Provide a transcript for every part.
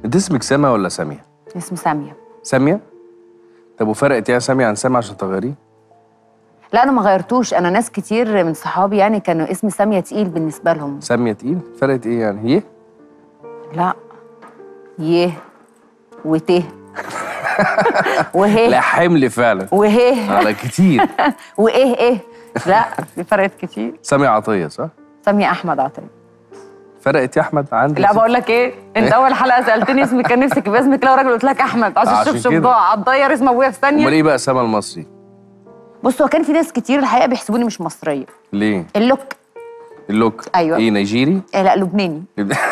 انت اسمك سما ولا ساميه؟ اسمي ساميه. ساميه؟ طب وفرقت يا ساميه عن سما عشان تغيريه؟ لا انا ما غيرتوش، انا ناس كتير من صحابي يعني كانوا اسم ساميه تقيل بالنسبه لهم. ساميه تقيل؟ فرقت ايه يعني؟ يه؟ لا يه وته وهي لا حمل فعلا وهي على كتير وايه لا في فرقت كتير. ساميه عطيه صح؟ ساميه احمد عطيه. فرقت يا احمد عندي؟ لا بقول لك ايه، انت اول حلقه سالتني اسمك كان نفسك يبقى اسمك لو راجل قلت لك احمد عشان الشبشب ضاع هتضير اسم ابويا في ثانيه. امال ايه بقى سما المصري؟ بص هو كان في ناس كتير الحقيقه بيحسبوني مش مصريه. ليه؟ اللوك. اللوك؟ ايوه. ايه نيجيري؟ إيه لا لبناني.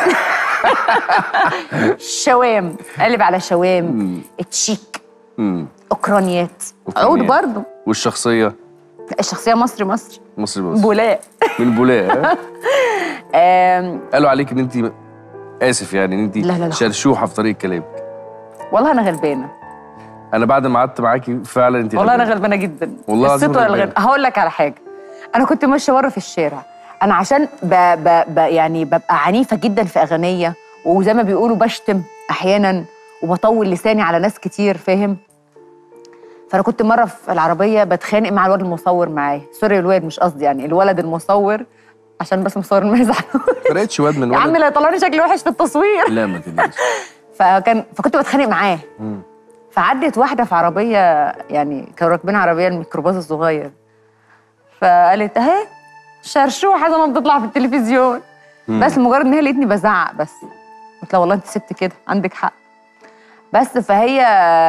شوام، قلب على شوام، تشيك، اوكرانيات، عود برضه. والشخصيه؟ الشخصيه مصري مصري مصري بس بولاق. من بولاق. قالوا عليك ان انت اسف يعني ان انت لا. شرشوحه في طريقه كلامك. والله انا غلبانه. انا بعد ما قعدت معاكي فعلا انت والله انا غلبانه جدا. والله العظيم غلبانه. هقول لك على حاجه، انا كنت ماشيه بره في الشارع، انا عشان يعني ببقى عنيفه جدا في اغنيه، وزي ما بيقولوا بشتم احيانا وبطول لساني على ناس كتير، فاهم؟ فانا كنت مره في العربيه بتخانق مع الواد المصور معايا، سوري الواد مش قصدي يعني الولد المصور عشان بس مصور ما يزعلوش. فرقتش واد من يا عم لا يطلعني شكلي وحش في التصوير. لا ما تقلقش. فكنت بتخانق معاه. فعدت واحده في عربيه، يعني كانوا راكبين عربيه الميكروباص الصغير، فقالت اهي شرشوحه زي ما بتطلع في التلفزيون. بس مجرد ان هي لقيتني بزعق بس قلت لها والله انت ست كده عندك حق. بس فهي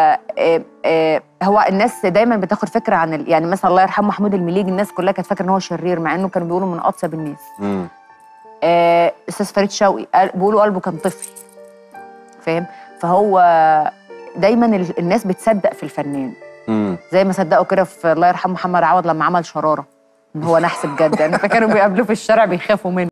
هو الناس دايما بتاخد فكره عن يعني مثلا الله يرحمه محمود المليجي، الناس كلها كانت فاكره ان هو شرير مع انه كانوا بيقولوا من اطيب الناس. استاذ فريد شوقي بيقولوا قلبه كان طفل، فاهم؟ فهو دايما الناس بتصدق في الفنان. زي ما صدقوا كده في الله يرحمه محمد عوض لما عمل شراره ان هو نحس بجد يعني، فكانوا بيقابلوه في الشارع بيخافوا منه.